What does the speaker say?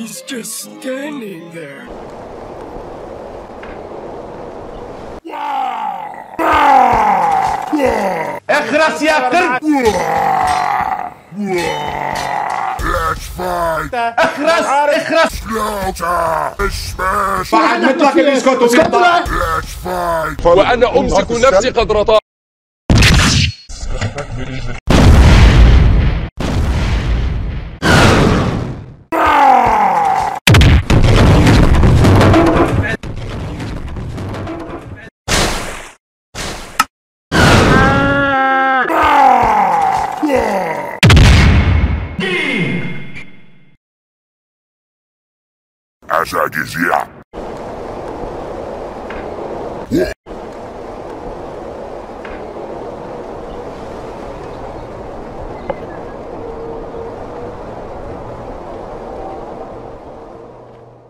He's just standing there. اخرس يا كلب. Let's fight. اخرس. بعد مثلك بيسكت وبيطلع. Let's fight. وأنا أمسك نفسي قدر طاقتي. Asa Gizia.